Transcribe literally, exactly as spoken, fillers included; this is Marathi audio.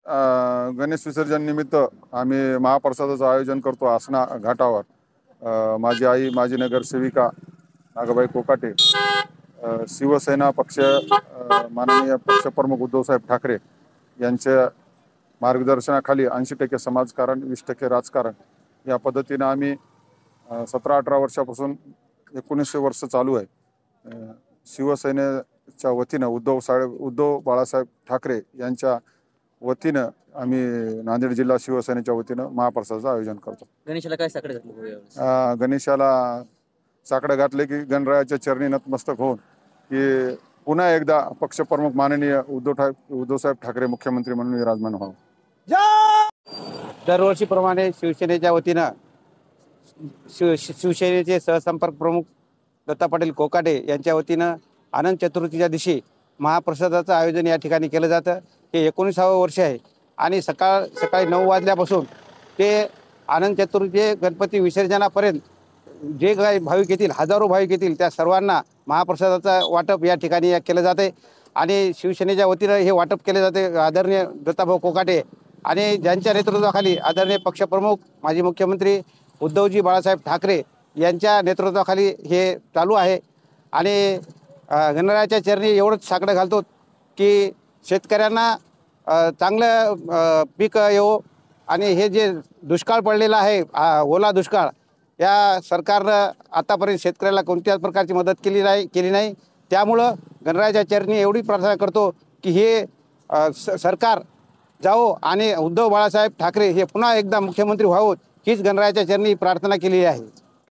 अ, गणेश विसर्जन निमित्त आम्ही महाप्रसादाचं आयोजन करतो आसना घाटावर. अ, माझी आई माजी नगरसेविका नागाबाई कोकाटे, अ, शिवसेना पक्ष अ, माननीय पक्षप्रमुख उद्धवसाहेब ठाकरे यांच्या मार्गदर्शनाखाली ऐंशी टक्के समाजकारण वीस टक्के राजकारण या पद्धतीनं आम्ही सतरा अठरा वर्षापासून एकोणीसशे वर्ष चालू आहे. अ, शिवसेनेच्या वतीनं उद्धव साहेब उद्धव बाळासाहेब ठाकरे यांच्या वतीनं आम्ही नांदेड जिल्हा शिवसेनेच्या वतीनं महाप्रसादाचं आयोजन करतो. गणेशाला काय साकडं घातलं भाऊ यावेळेस? अ, गणेशाला साकडं घातले की गणरायाच्या चरणी नतमस्तक होऊन की पुन्हा एकदा पक्षप्रमुख माननीय उद्धव ठाक उद्धवसाहेब ठाकरे मुख्यमंत्री म्हणून विराजमान व्हावं. दरवर्षीप्रमाणे शिवसेनेच्या वतीनं शिव शिवसेनेचे सहसंपर्क प्रमुख दत्ता पाटील कोकाटे यांच्या वतीनं अनंत चतुर्थीच्या दिवशी महाप्रसादाचं आयोजन या ठिकाणी केलं जातं. हे एकोणीसावं वर्ष आहे आणि सकाळ सकाळी नऊ वाजल्यापासून ते अनंत चतुर्थी गणपती विसर्जनापर्यंत जे काही भाविक येतील, हजारो भाविक येतील, त्या सर्वांना महाप्रसादाचं वाटप या ठिकाणी केलं जाते आणि शिवसेनेच्या वतीनं हे वाटप केले जाते. आदरणीय दत्ताभाऊ कोकाटे आणि ज्यांच्या नेतृत्वाखाली आदरणीय पक्षप्रमुख माजी मुख्यमंत्री उद्धवजी बाळासाहेब ठाकरे यांच्या नेतृत्वाखाली हे चालू आहे. आणि गणरायाच्या चरणी एवढंच साकडं घालतो की शेतकऱ्यांना चांगलं पीक येवो आणि हे जे दुष्काळ पडलेला आहे, ओला दुष्काळ, या सरकारनं आतापर्यंत शेतकऱ्याला कोणत्याच प्रकारची मदत केली नाही केली नाही त्यामुळं गणरायाच्या चरणी एवढी प्रार्थना करतो की हे सरकार जाओ आणि उद्धव बाळासाहेब ठाकरे हे पुन्हा एकदा मुख्यमंत्री व्हावं हीच गणरायाच्या चरणी प्रार्थना केली आहे.